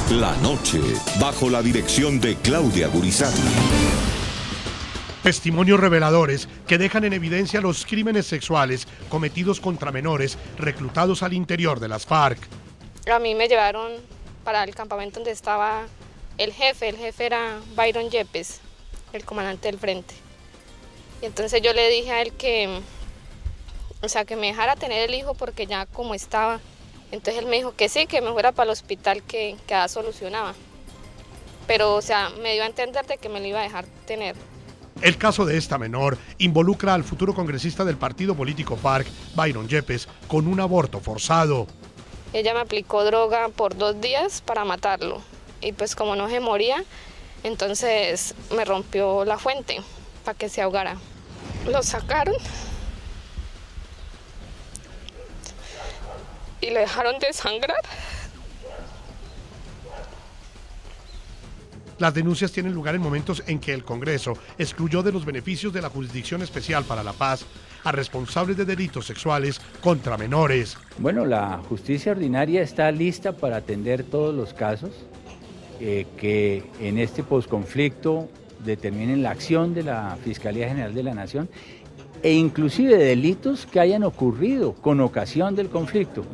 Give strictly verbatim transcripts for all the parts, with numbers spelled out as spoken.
La noche, bajo la dirección de Claudia Gurizati. Testimonios reveladores que dejan en evidencia los crímenes sexuales cometidos contra menores reclutados al interior de las FARC. A mí me llevaron para el campamento donde estaba el jefe, el jefe era Byron Yepes, el comandante del frente. Y entonces yo le dije a él que, o sea, que me dejara tener el hijo porque ya como estaba. Entonces él me dijo que sí, que me fuera para el hospital que, que ya solucionaba. Pero, o sea, me dio a entender de que me lo iba a dejar tener. El caso de esta menor involucra al futuro congresista del partido político FARC, Byron Yepes, con un aborto forzado. Ella me aplicó droga por dos días para matarlo. Y pues como no se moría, entonces me rompió la fuente para que se ahogara. Lo sacaron y le dejaron de sangrar. Las denuncias tienen lugar en momentos en que el Congreso excluyó de los beneficios de la Jurisdicción Especial para la Paz a responsables de delitos sexuales contra menores. Bueno, la justicia ordinaria está lista para atender todos los casos eh, que en este posconflicto determinen la acción de la Fiscalía General de la Nación e inclusive delitos que hayan ocurrido con ocasión del conflicto.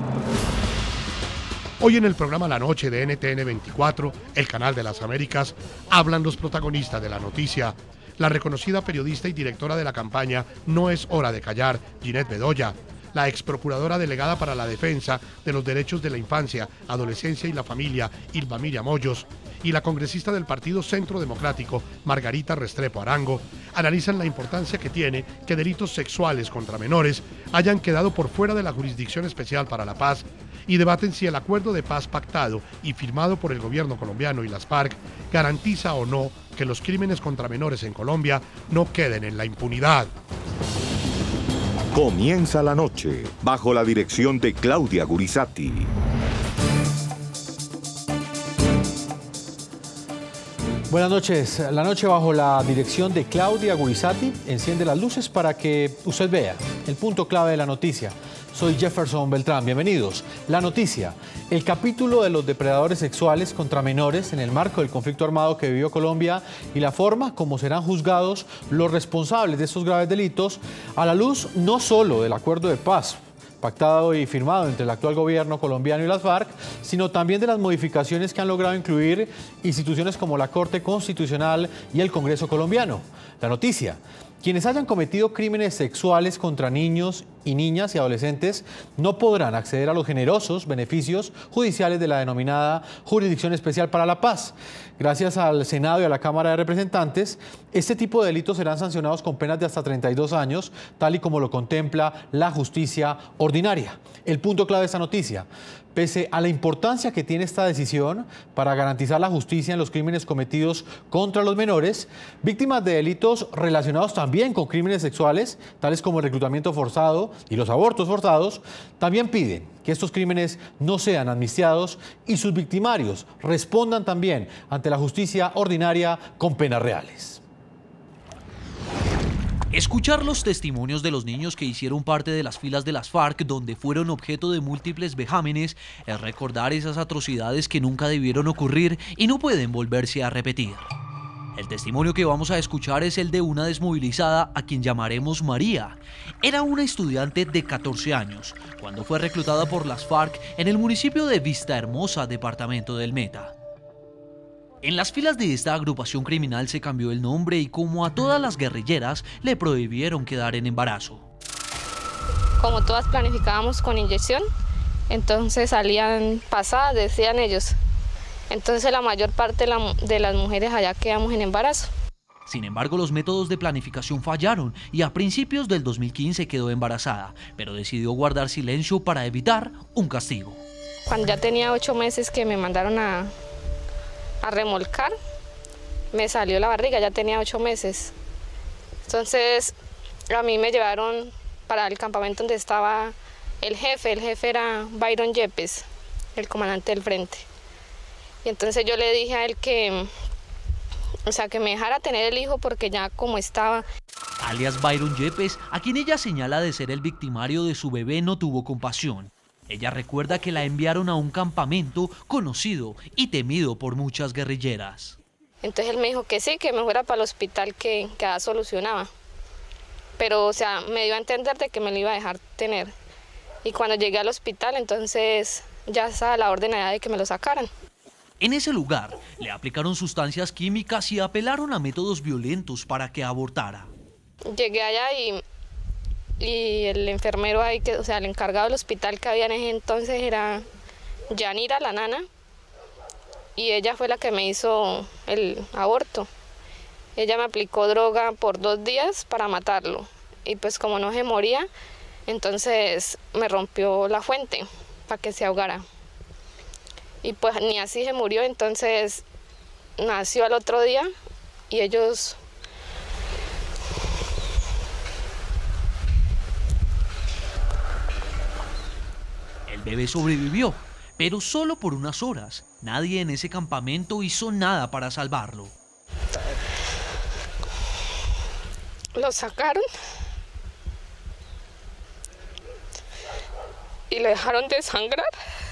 Hoy en el programa La Noche de N T N veinticuatro, el canal de las Américas, hablan los protagonistas de la noticia. La reconocida periodista y directora de la campaña No es hora de callar, Ginette Bedoya, la ex procuradora delegada para la defensa de los derechos de la infancia, adolescencia y la familia, Ilva Miriam Hoyos, y la congresista del Partido Centro Democrático, Margarita Restrepo Arango, analizan la importancia que tiene que delitos sexuales contra menores hayan quedado por fuera de la Jurisdicción Especial para la Paz y debaten si el acuerdo de paz pactado y firmado por el gobierno colombiano y las FARC garantiza o no que los crímenes contra menores en Colombia no queden en la impunidad. Comienza la noche, bajo la dirección de Claudia Gurizati. Buenas noches. La noche bajo la dirección de Claudia Gurizati enciende las luces para que usted vea el punto clave de la noticia. Soy Jefferson Beltrán, bienvenidos. La noticia, el capítulo de los depredadores sexuales contra menores en el marco del conflicto armado que vivió Colombia y la forma como serán juzgados los responsables de estos graves delitos a la luz no solo del acuerdo de paz pactado y firmado entre el actual gobierno colombiano y las FARC, sino también de las modificaciones que han logrado incluir instituciones como la Corte Constitucional y el Congreso colombiano. La noticia, quienes hayan cometido crímenes sexuales contra niños y niñas y adolescentes no podrán acceder a los generosos beneficios judiciales de la denominada Jurisdicción Especial para la Paz. Gracias al Senado y a la Cámara de Representantes, este tipo de delitos serán sancionados con penas de hasta treinta y dos años, tal y como lo contempla la justicia ordinaria. El punto clave de esta noticia: pese a la importancia que tiene esta decisión para garantizar la justicia en los crímenes cometidos contra los menores, víctimas de delitos relacionados también con crímenes sexuales, tales como el reclutamiento forzado y los abortos forzados, también piden que estos crímenes no sean amnistiados y sus victimarios respondan también ante la justicia ordinaria con penas reales. Escuchar los testimonios de los niños que hicieron parte de las filas de las FARC, donde fueron objeto de múltiples vejámenes, es recordar esas atrocidades que nunca debieron ocurrir y no pueden volverse a repetir. El testimonio que vamos a escuchar es el de una desmovilizada a quien llamaremos María. Era una estudiante de catorce años cuando fue reclutada por las FARC en el municipio de Vista Hermosa, departamento del Meta. En las filas de esta agrupación criminal se cambió el nombre y, como a todas las guerrilleras, le prohibieron quedar en embarazo. Como todas planificábamos con inyección, entonces salían pasadas, decían ellos. Entonces la mayor parte de las mujeres allá quedamos en embarazo. Sin embargo, los métodos de planificación fallaron y a principios del dos mil quince quedó embarazada, pero decidió guardar silencio para evitar un castigo. Cuando ya tenía ocho meses que me mandaron a, a remolcar, me salió la barriga, ya tenía ocho meses. Entonces a mí me llevaron para el campamento donde estaba el jefe, el jefe era Byron Yepes, el comandante del frente. Y entonces yo le dije a él que, o sea, que me dejara tener el hijo porque ya como estaba. Alias Byron Yepes, a quien ella señala de ser el victimario de su bebé, no tuvo compasión. Ella recuerda que la enviaron a un campamento conocido y temido por muchas guerrilleras. Entonces él me dijo que sí, que me fuera para el hospital, que, que ya solucionaba. Pero, o sea, me dio a entender de que me lo iba a dejar tener. Y cuando llegué al hospital, entonces ya estaba la orden allá de que me lo sacaran. En ese lugar le aplicaron sustancias químicas y apelaron a métodos violentos para que abortara. Llegué allá y, y el enfermero ahí, que, o sea, el encargado del hospital que había en ese entonces era Yanira, la nana, y ella fue la que me hizo el aborto. Ella me aplicó droga por dos días para matarlo, y pues como no se moría, entonces me rompió la fuente para que se ahogara. Y pues ni así se murió, entonces nació al otro día y ellos... El bebé sobrevivió, pero solo por unas horas. Nadie en ese campamento hizo nada para salvarlo. Lo sacaron y le dejaron de sangrar.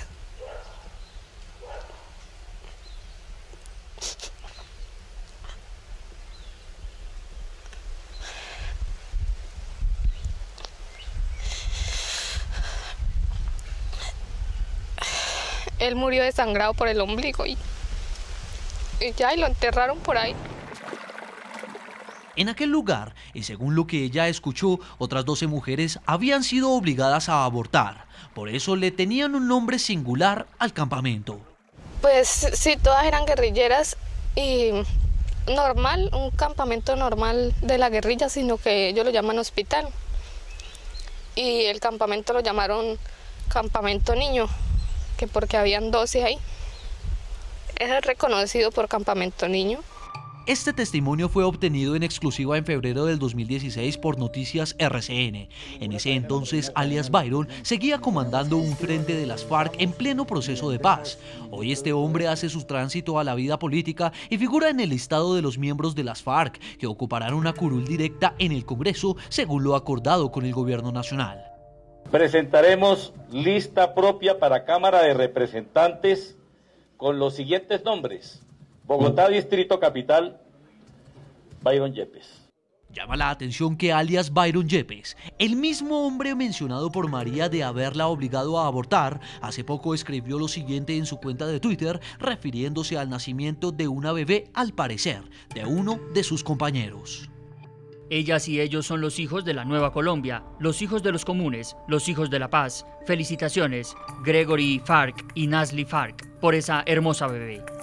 Él murió desangrado por el ombligo y, y ya, y lo enterraron por ahí. En aquel lugar, y según lo que ella escuchó, otras doce mujeres habían sido obligadas a abortar. Por eso le tenían un nombre singular al campamento. Pues sí, todas eran guerrilleras y normal, un campamento normal de la guerrilla, sino que ellos lo llaman hospital. Y el campamento lo llamaron campamento niño, que porque habían doce ahí. Es reconocido por campamento niño. Este testimonio fue obtenido en exclusiva en febrero del dos mil dieciséis por Noticias R C N. En ese entonces, alias Byron seguía comandando un frente de las FARC en pleno proceso de paz. Hoy este hombre hace su tránsito a la vida política y figura en el listado de los miembros de las FARC, que ocuparán una curul directa en el Congreso, según lo acordado con el gobierno nacional. Presentaremos lista propia para Cámara de Representantes con los siguientes nombres. Bogotá, Distrito Capital, Byron Yepes. Llama la atención que alias Byron Yepes, el mismo hombre mencionado por María de haberla obligado a abortar, hace poco escribió lo siguiente en su cuenta de Twitter, refiriéndose al nacimiento de una bebé, al parecer, de uno de sus compañeros. Ellas y ellos son los hijos de la Nueva Colombia, los hijos de los comunes, los hijos de la paz. Felicitaciones, Gregory Farc y Nasli Farc, por esa hermosa bebé.